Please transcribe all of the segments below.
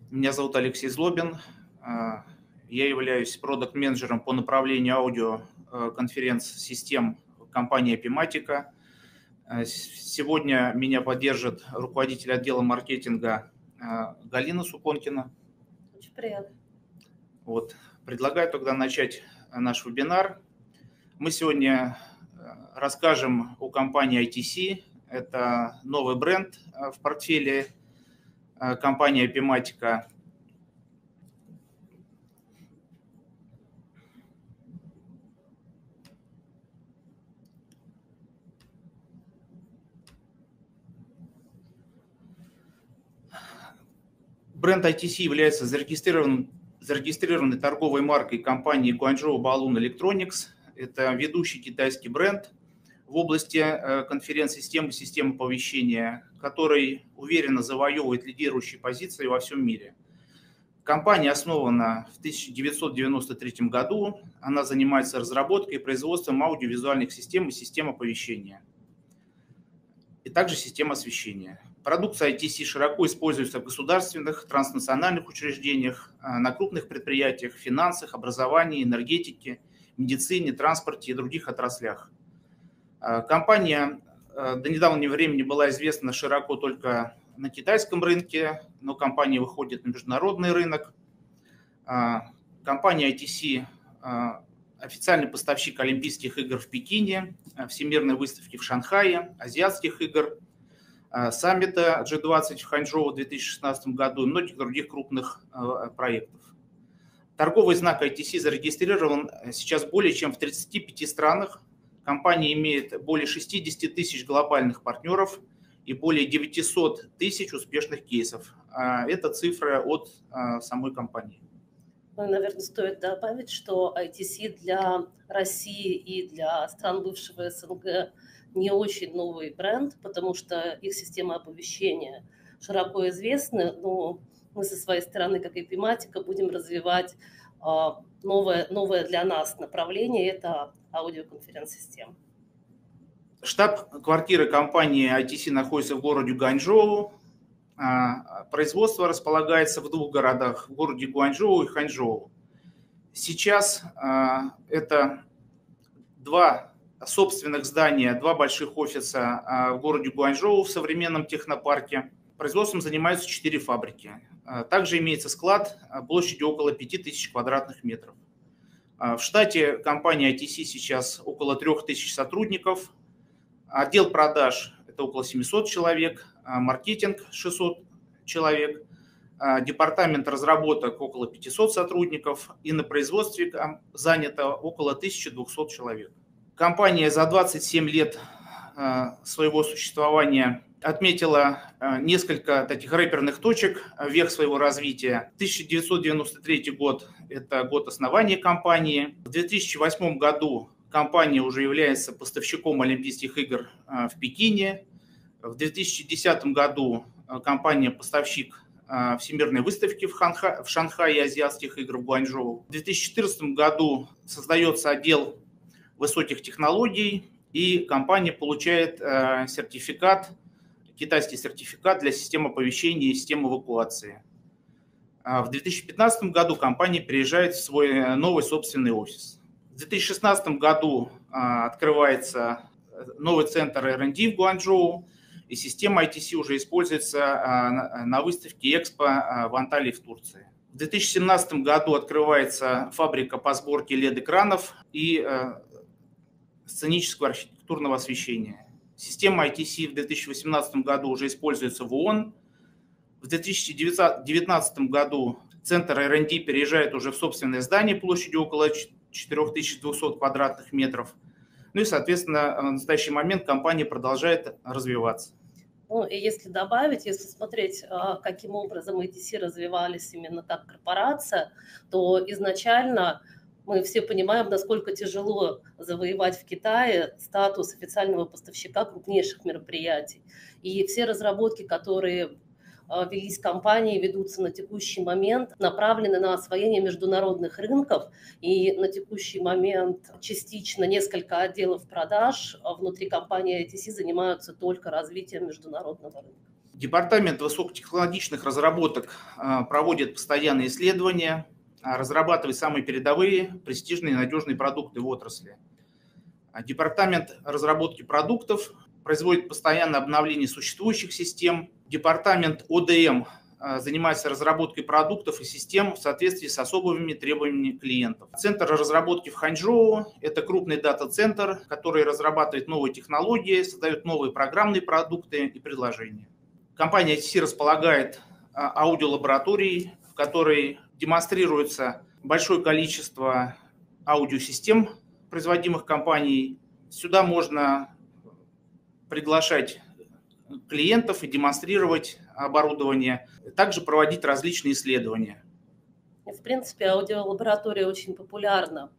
Меня зовут Алексей Злобин. Я являюсь продакт-менеджером по направлению аудиоконференц-систем компании Epimatica. Сегодня меня поддержит руководитель отдела маркетинга Галина Суконкина. Очень приятно. Предлагаю тогда начать наш вебинар. Мы сегодня расскажем о компании ITC. Это новый бренд в портфеле компании Epimatica. Бренд ITC является зарегистрированной торговой маркой компании Guangzhou Balloon Electronics. Это ведущий китайский бренд в области конференц-системы, системы оповещения, который уверенно завоевывает лидирующие позиции во всем мире. Компания основана в 1993 году. Она занимается разработкой и производством аудиовизуальных систем и систем оповещения, и также систем освещения. Продукция ITC широко используется в государственных, транснациональных учреждениях, на крупных предприятиях, финансах, образовании, энергетике, медицине, транспорте и других отраслях. Компания до недавнего времени была известна широко только на китайском рынке, но компания выходит на международный рынок. Компания ITC официальный поставщик Олимпийских игр в Пекине, Всемирной выставки в Шанхае, Азиатских игр, саммита G20 в Ханчжоу в 2016 году и многих других крупных проектов. Торговый знак ITC зарегистрирован сейчас более чем в 35 странах. Компания имеет более 60 тысяч глобальных партнеров и более 900 тысяч успешных кейсов. Это цифры от самой компании. Наверное, стоит добавить, что ITC для России и для стран бывшего СНГ не очень новый бренд, потому что их система оповещения широко известна, но мы со своей стороны, как Epimatica, будем развивать новое для нас направление – это аудиоконференц-система. Штаб-квартира компании ITC находится в городе Ганчжоу. Производство располагается в двух городах, в городе Гуанчжоу и Ханчжоу. Сейчас это два собственных здания, два больших офиса в городе Гуанчжоу в современном технопарке. Производством занимаются 4 фабрики. Также имеется склад площадью около 5000 квадратных метров. В штате компании ITC сейчас около 3000 сотрудников. Отдел продаж – это около 700 человек, маркетинг – 600 человек, департамент разработок – около 500 сотрудников, и на производстве занято около 1200 человек. Компания за 27 лет своего существования отметила несколько таких рэперных точек, век своего развития. 1993 год – это год основания компании. В 2008 году компания уже является поставщиком Олимпийских игр в Пекине. В 2010 году компания поставщик Всемирной выставки в Шанхае и Азиатских игр в Гуанчжоу. В 2014 году создается отдел высоких технологий, и компания получает китайский сертификат для систем оповещения и систем эвакуации. В 2015 году компания переезжает в свой новый собственный офис. В 2016 году открывается новый центр R&D в Гуанчжоу, и система ITC уже используется на выставке Экспо в Анталии в Турции. В 2017 году открывается фабрика по сборке LED-экранов и сценического архитектурного освещения. Система ITC в 2018 году уже используется в ООН. В 2019 году центр R&D переезжает уже в собственное здание площадью около 4200 квадратных метров. Ну и, соответственно, в настоящий момент компания продолжает развиваться. Ну и если добавить, если смотреть, каким образом ITC развивались именно как корпорация, то изначально мы все понимаем, насколько тяжело завоевать в Китае статус официального поставщика крупнейших мероприятий. И все разработки, которые велись компанией, ведутся на текущий момент, направлены на освоение международных рынков. И на текущий момент частично несколько отделов продаж внутри компании ITC занимаются только развитием международного рынка. Департамент высокотехнологичных разработок проводит постоянные исследования, разрабатывает самые передовые, престижные и надежные продукты в отрасли. Департамент разработки продуктов производит постоянное обновление существующих систем. Департамент ОДМ занимается разработкой продуктов и систем в соответствии с особыми требованиями клиентов. Центр разработки в Ханчжоу – это крупный дата-центр, который разрабатывает новые технологии, создает новые программные продукты и предложения. Компания ITC располагает аудиолабораторией, в которой демонстрируется большое количество аудиосистем, производимых компанией. Сюда можно приглашать клиентов и демонстрировать оборудование, также проводить различные исследования. В принципе, аудиолаборатория очень популярна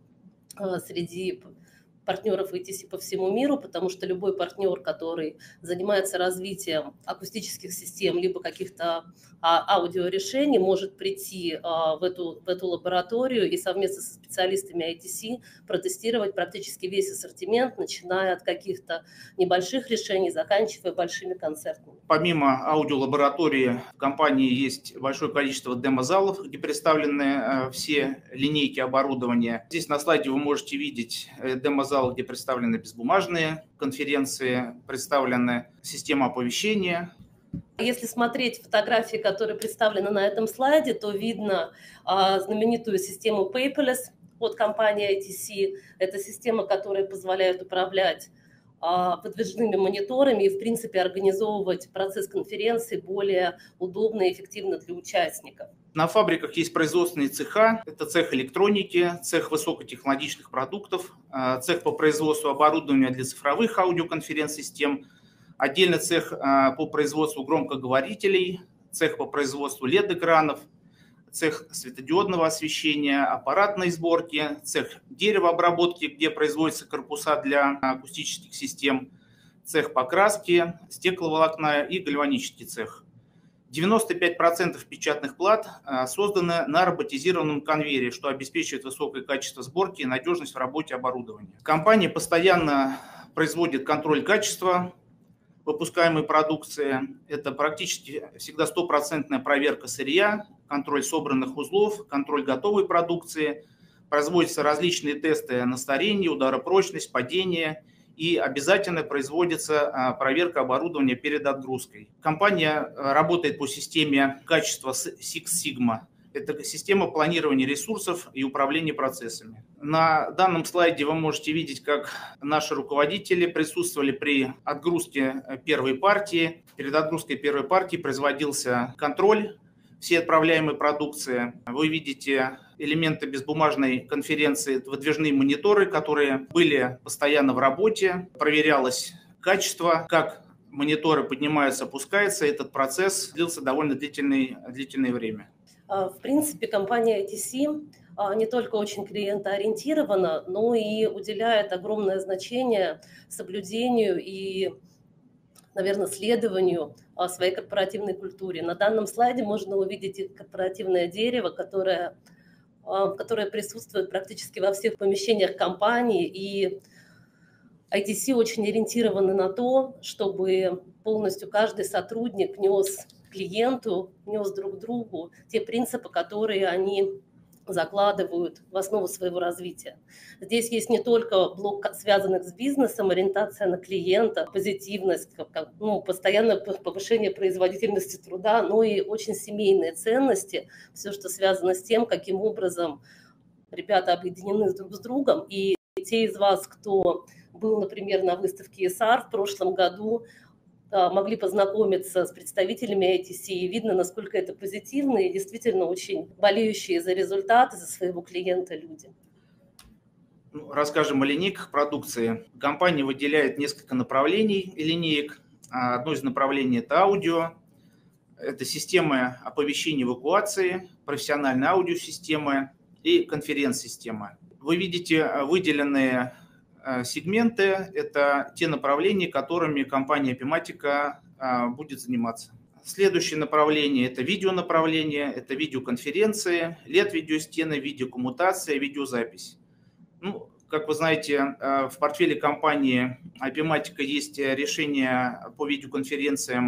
среди партнеров ITC по всему миру, потому что любой партнер, который занимается развитием акустических систем либо каких-то аудиорешений, может прийти в эту лабораторию и совместно со специалистами ITC протестировать практически весь ассортимент, начиная от каких-то небольших решений, заканчивая большими концертами. Помимо аудиолаборатории в компании есть большое количество демо-залов, где представлены все линейки оборудования. Здесь на слайде вы можете видеть демо-зал, где представлены безбумажные конференции, представлены система оповещения. Если смотреть фотографии, которые представлены на этом слайде, то видно знаменитую систему Paperless от компании ITC. Это система, которая позволяет управлять выдвижными мониторами и, в принципе, организовывать процесс конференции более удобно и эффективно для участников. На фабриках есть производственные цеха. Это цех электроники, цех высокотехнологичных продуктов, цех по производству оборудования для цифровых аудиоконференц-систем, отдельный цех по производству громкоговорителей, цех по производству LED-экранов, цех светодиодного освещения, аппаратной сборки, цех деревообработки, где производятся корпуса для акустических систем, цех покраски, стекловолокна и гальванический цех. 95% печатных плат созданы на роботизированном конвейере, что обеспечивает высокое качество сборки и надежность в работе оборудования. Компания постоянно производит контроль качества выпускаемой продукции. Это практически всегда стопроцентная проверка сырья, контроль собранных узлов, контроль готовой продукции. Производятся различные тесты на старение, ударопрочность, падение. И обязательно производится проверка оборудования перед отгрузкой. Компания работает по системе качества Six Sigma. Это система планирования ресурсов и управления процессами. На данном слайде вы можете видеть, как наши руководители присутствовали при отгрузке первой партии. Перед отгрузкой первой партии производился контроль всей отправляемой продукции. Вы видите элементы безбумажной конференции, это выдвижные мониторы, которые были постоянно в работе. Проверялось качество, как мониторы поднимаются, опускаются. Этот процесс длился довольно длительное время. В принципе, компания ITC не только очень клиентоориентирована, но и уделяет огромное значение соблюдению и, наверное, следованию своей корпоративной культуре. На данном слайде можно увидеть корпоративное дерево, которое присутствует практически во всех помещениях компании, и ITC очень ориентированы на то, чтобы полностью каждый сотрудник нес клиенту, нес друг другу те принципы, которые они закладывают в основу своего развития. Здесь есть не только блок, связанных с бизнесом, ориентация на клиента, позитивность, постоянное повышение производительности труда, но и очень семейные ценности, все, что связано с тем, каким образом ребята объединены друг с другом. И те из вас, кто был, например, на выставке ESR в прошлом году, могли познакомиться с представителями ITC, и видно, насколько это позитивные и действительно очень болеющие за результаты, за своего клиента люди. Расскажем о линейках продукции. Компания выделяет несколько направлений линеек. Одно из направлений – это аудио, это системы оповещения эвакуации, профессиональные аудиосистемы и конференц-системы. Вы видите выделенные сегменты – это те направления, которыми компания Epimatica будет заниматься. Следующее направление – это видеонаправление, это видеоконференции, LED-видеостены, видеокоммутация, видеозапись. Как вы знаете, в портфеле компании Epimatica есть решение по видеоконференциям от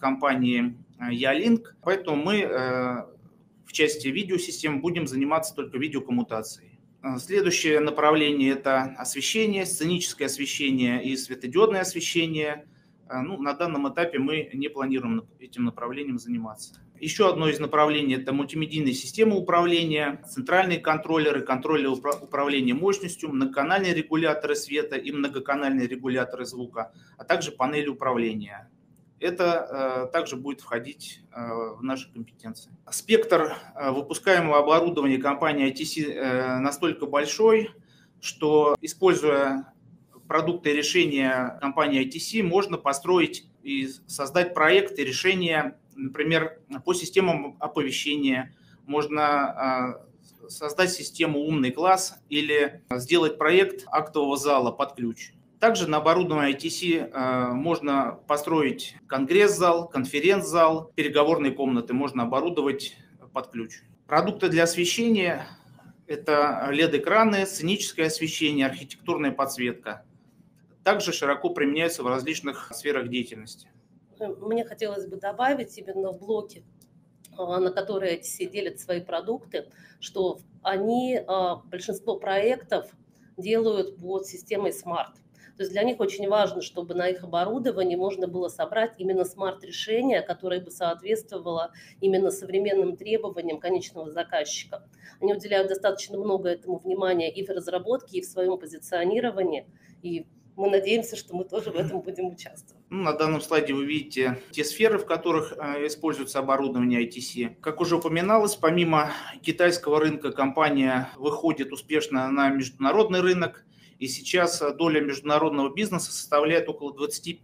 компании Ялинк, поэтому мы в части видеосистем будем заниматься только видеокоммутацией. Следующее направление – это освещение, сценическое освещение и светодиодное освещение. На данном этапе мы не планируем этим направлением заниматься. Еще одно из направлений – это мультимедийные системы управления, центральные контроллеры, контроллеры управления мощностью, многоканальные регуляторы света и многоканальные регуляторы звука, а также панели управления. Это также будет входить в наши компетенции. Спектр выпускаемого оборудования компании ITC настолько большой, что, используя продукты и решения компании ITC, можно построить и создать проекты, решения, например, по системам оповещения. Можно создать систему «Умный класс» или сделать проект актового зала под ключ. Также на оборудовании ITC можно построить конгресс-зал, конференц-зал, переговорные комнаты можно оборудовать под ключ. Продукты для освещения – это LED-экраны, сценическое освещение, архитектурная подсветка. Также широко применяются в различных сферах деятельности. Мне хотелось бы добавить именно в блоке, на которые ITC делят свои продукты, что они большинство проектов делают под системой Smart. То есть для них очень важно, чтобы на их оборудовании можно было собрать именно смарт-решение, которое бы соответствовало именно современным требованиям конечного заказчика. Они уделяют достаточно много этому внимания и в разработке, и в своем позиционировании. И мы надеемся, что мы тоже в этом будем участвовать. На данном слайде вы видите те сферы, в которых используется оборудование ITC. Как уже упоминалось, помимо китайского рынка, компания выходит успешно на международный рынок. И сейчас доля международного бизнеса составляет около 20%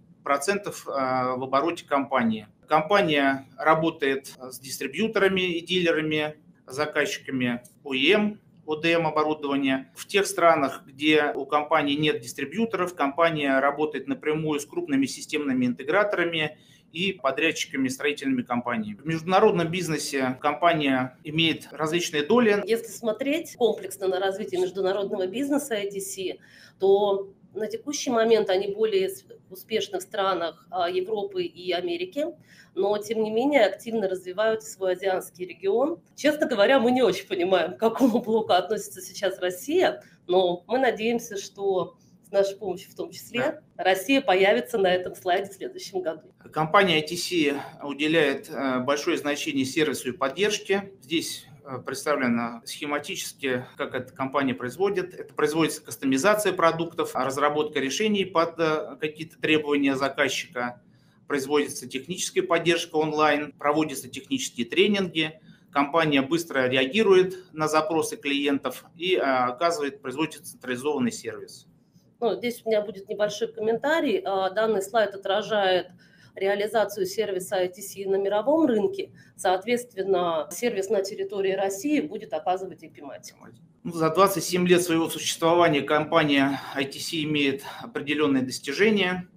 в обороте компании. Компания работает с дистрибьюторами и дилерами, заказчиками OEM, ODM оборудования. В тех странах, где у компании нет дистрибьюторов, компания работает напрямую с крупными системными интеграторами и подрядчиками, строительными компаниями. В международном бизнесе компания имеет различные доли. Если смотреть комплексно на развитие международного бизнеса ITC, то на текущий момент они более успешны в странах Европы и Америки, но тем не менее активно развивают свой азиатский регион. Честно говоря, мы не очень понимаем, к какому блоку относится сейчас Россия, но мы надеемся, что с нашей помощью в том числе, Россия появится на этом слайде в следующем году. Компания ITC уделяет большое значение сервису и поддержке. Здесь представлено схематически, как эта компания производит. Это производится кастомизация продуктов, разработка решений под какие-то требования заказчика, производится техническая поддержка онлайн, проводятся технические тренинги. Компания быстро реагирует на запросы клиентов и производит централизованный сервис. Здесь у меня будет небольшой комментарий. Данный слайд отражает реализацию сервиса ITC на мировом рынке. Соответственно, сервис на территории России будет оказывать Epimatic. За 27 лет своего существования компания ITC имеет определенные достижения.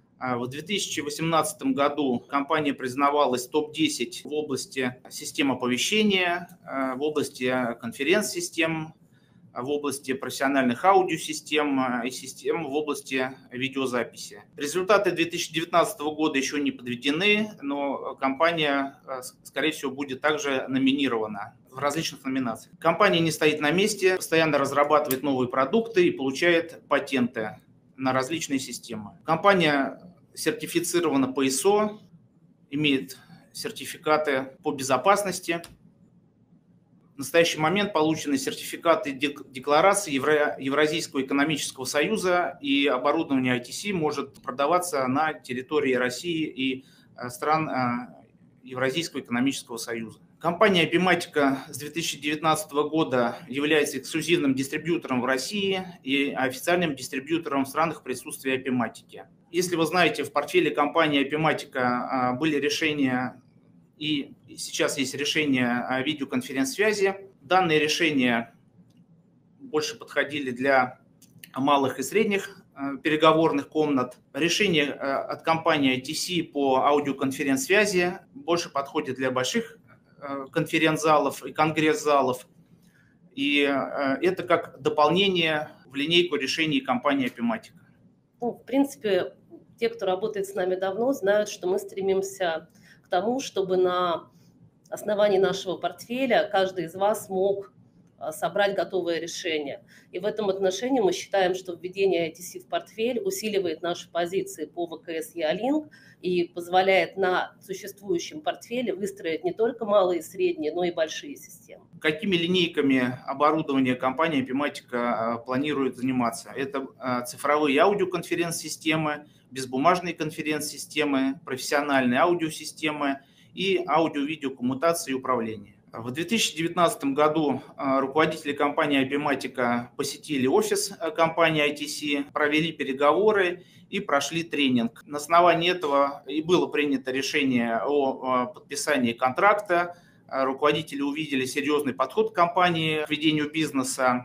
В 2018 году компания признавалась топ-10 в области систем оповещения, в области конференц-систем, в области профессиональных аудиосистем и систем в области видеозаписи. Результаты 2019 года еще не подведены, но компания, скорее всего, будет также номинирована в различных номинациях. Компания не стоит на месте, постоянно разрабатывает новые продукты и получает патенты на различные системы. Компания сертифицирована по ISO, имеет сертификаты по безопасности. В настоящий момент получены сертификаты декларации Евразийского экономического союза, и оборудование ITC может продаваться на территории России и стран Евразийского экономического союза. Компания Epimatic с 2019 года является эксклюзивным дистрибьютором в России и официальным дистрибьютором в странах присутствия Epimatic. Если вы знаете, в портфеле компании Epimatic были решения, и сейчас есть решения о видеоконференц-связи. Данные решения больше подходили для малых и средних переговорных комнат. Решения от компании ITC по аудиоконференц-связи больше подходят для больших конференц-залов и конгресс-залов. И это как дополнение в линейку решений компании Epimatic. В принципе, те, кто работает с нами давно, знают, что мы стремимся к тому, чтобы на основании нашего портфеля каждый из вас мог собрать готовое решение. И в этом отношении мы считаем, что введение ITC в портфель усиливает наши позиции по ВКС Ялинк и позволяет на существующем портфеле выстроить не только малые и средние, но и большие системы. Какими линейками оборудования компания Epimatica планирует заниматься? Это цифровые аудиоконференц-системы, безбумажные конференц-системы, профессиональные аудиосистемы и аудио-видеокоммутации и управления. В 2019 году руководители компании Epimatica посетили офис компании ITC, провели переговоры и прошли тренинг. На основании этого и было принято решение о подписании контракта. Руководители увидели серьезный подход компании к ведению бизнеса,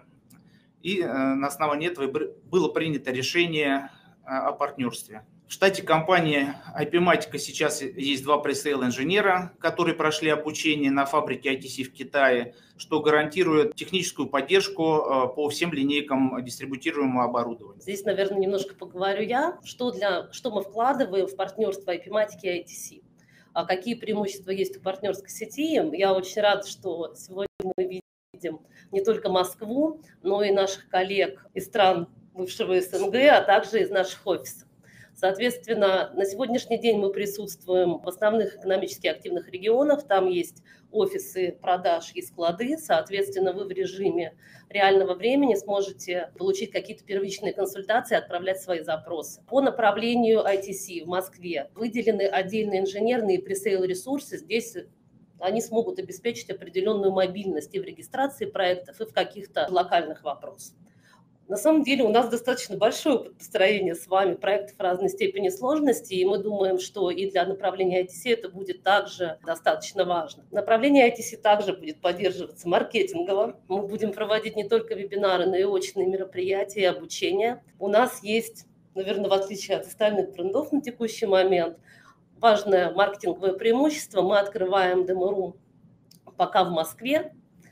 и на основании этого было принято решение о партнерстве. В штате компании Epimatica сейчас есть 2 пресейл-инженера, которые прошли обучение на фабрике ITC в Китае, что гарантирует техническую поддержку по всем линейкам дистрибутируемого оборудования. Здесь, наверное, немножко поговорю я, что мы вкладываем в партнерство Epimatica и ITC. А какие преимущества есть у партнерской сети. Я очень рада, что сегодня мы видим не только Москву, но и наших коллег из стран бывшего СНГ, а также из наших офисов. Соответственно, на сегодняшний день мы присутствуем в основных экономически активных регионах. Там есть офисы продаж и склады. Соответственно, вы в режиме реального времени сможете получить какие-то первичные консультации, отправлять свои запросы. По направлению ITC в Москве выделены отдельные инженерные и пресейл-ресурсы. Здесь они смогут обеспечить определенную мобильность и в регистрации проектов, и в каких-то локальных вопросах. На самом деле у нас достаточно большое опыт построения с вами проектов разной степени сложности, и мы думаем, что и для направления ITC это будет также достаточно важно. Направление ITC также будет поддерживаться маркетингово. Мы будем проводить не только вебинары, но и очные мероприятия и обучение. У нас есть, наверное, в отличие от остальных брендов на текущий момент, важное маркетинговое преимущество. Мы открываем демо-рум пока в Москве,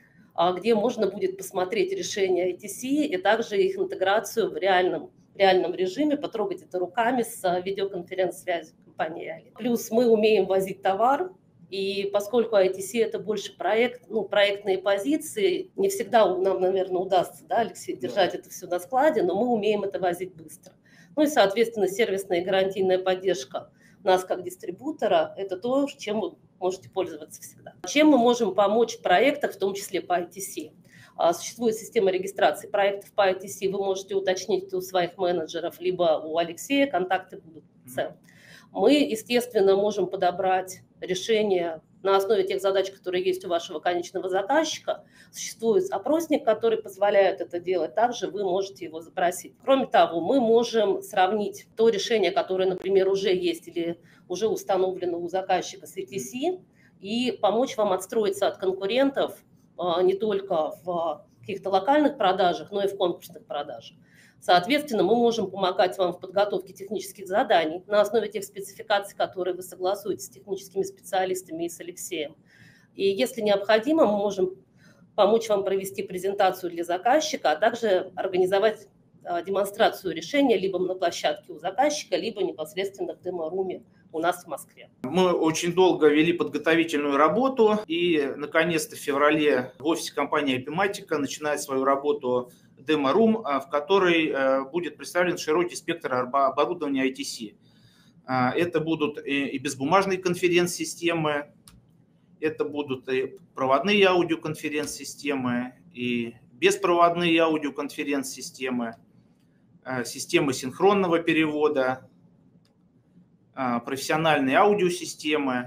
где можно будет посмотреть решения ITC и также их интеграцию в реальном режиме, потрогать это руками с видеоконференц-связью компании Ялинк. Плюс мы умеем возить товар, и поскольку ITC это больше проектные позиции, не всегда нам, наверное, удастся, да, Алексей, держать это все на складе, но мы умеем это возить быстро. Ну и, соответственно, сервисная и гарантийная поддержка нас как дистрибутора – это то, чем вы можете пользоваться всегда. Чем мы можем помочь в проектах, в том числе по ITC? Существует система регистрации проектов по ITC, вы можете уточнить у своих менеджеров, либо у Алексея, контакты будут в целом. Мы, естественно, можем подобрать решение на основе тех задач, которые есть у вашего конечного заказчика. Существует опросник, который позволяет это делать. Также вы можете его запросить. Кроме того, мы можем сравнить то решение, которое, например, уже есть или уже установлено у заказчика с ETC, и помочь вам отстроиться от конкурентов не только в каких-то локальных продажах, но и в конкурсных продажах. Соответственно, мы можем помогать вам в подготовке технических заданий на основе тех спецификаций, которые вы согласуете с техническими специалистами и с Алексеем. И если необходимо, мы можем помочь вам провести презентацию для заказчика, а также организовать демонстрацию решения либо на площадке у заказчика, либо непосредственно в демо-руме у нас в Москве. Мы очень долго вели подготовительную работу, и наконец-то в феврале в офисе компании Epimatica начинает свою работу демо-рум, в которой будет представлен широкий спектр оборудования ITC. Это будут и безбумажные конференц-системы, это будут и проводные аудиоконференц-системы, и беспроводные аудиоконференц-системы, системы синхронного перевода, профессиональные аудиосистемы.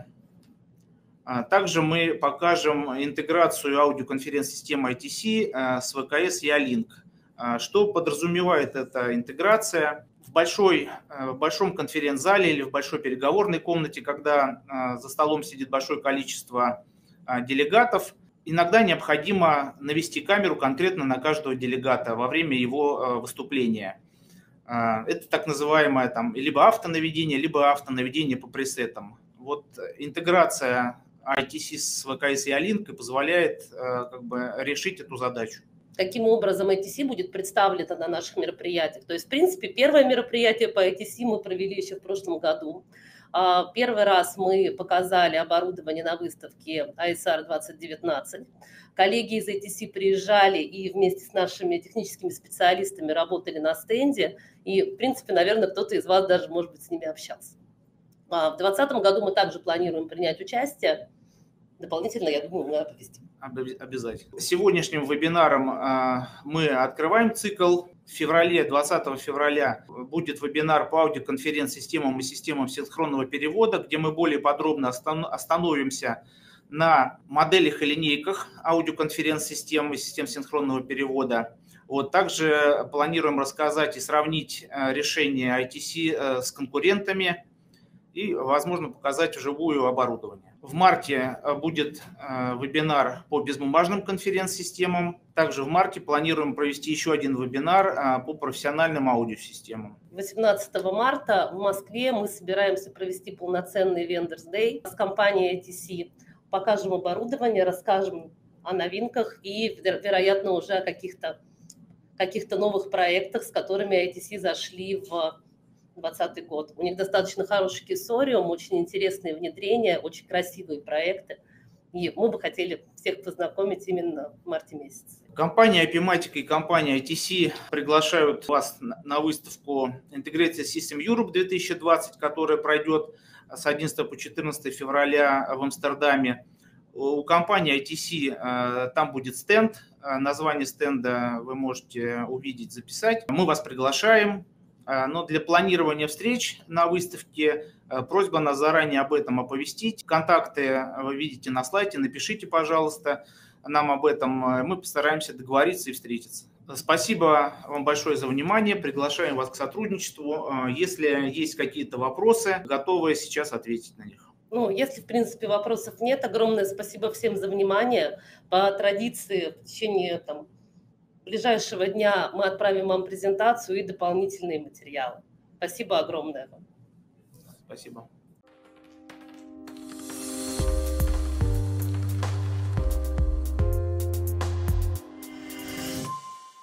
Также мы покажем интеграцию аудиоконференц-системы ITC с ВКС Ялинк. Что подразумевает эта интеграция? В большом конференц-зале или в большой переговорной комнате, когда за столом сидит большое количество делегатов, иногда необходимо навести камеру конкретно на каждого делегата во время его выступления. Это так называемое либо автонаведение, либо автонаведение по пресетам. Вот интеграция ITC с ВКС Ялинк позволяет решить эту задачу. каким образом ITC будет представлено на наших мероприятиях. То есть, в принципе, первое мероприятие по ITC мы провели еще в прошлом году. Первый раз мы показали оборудование на выставке ISR 2019. Коллеги из ITC приезжали и вместе с нашими техническими специалистами работали на стенде. И, в принципе, наверное, кто-то из вас даже, может быть, с ними общался. В 2020 году мы также планируем принять участие. Дополнительно, я думаю, мы оповестим. Обязательно. Сегодняшним вебинаром мы открываем цикл. В феврале, 20 февраля будет вебинар по аудиоконференц-системам и системам синхронного перевода, где мы более подробно остановимся на моделях и линейках аудиоконференц-систем и систем синхронного перевода. Вот, также планируем рассказать и сравнить решения ITC с конкурентами и, возможно, показать вживую оборудование. В марте будет вебинар по безбумажным конференц-системам. Также в марте планируем провести еще один вебинар по профессиональным аудиосистемам. 18 марта в Москве мы собираемся провести полноценный Vendors Day с компанией ITC. Покажем оборудование, расскажем о новинках и, вероятно, уже о каких-то новых проектах, с которыми ITC зашли в 2020 год. У них достаточно хороший кейсориум, очень интересные внедрения, очень красивые проекты. И мы бы хотели всех познакомить именно в марте месяце. Компания IPmatic и компания ITC приглашают вас на выставку Integrated System Europe 2020, которая пройдет с 11 по 14 февраля в Амстердаме. У компании ITC там будет стенд. Название стенда вы можете увидеть, записать. Мы вас приглашаем. Но для планирования встреч на выставке просьба нас заранее об этом оповестить. Контакты вы видите на слайде, напишите, пожалуйста, нам об этом. Мы постараемся договориться и встретиться. Спасибо вам большое за внимание. Приглашаем вас к сотрудничеству. Если есть какие-то вопросы, готовы сейчас ответить на них. Если, в принципе, вопросов нет, огромное спасибо всем за внимание. По традиции в течение ближайшего дня мы отправим вам презентацию и дополнительные материалы. Спасибо огромное вам. Спасибо.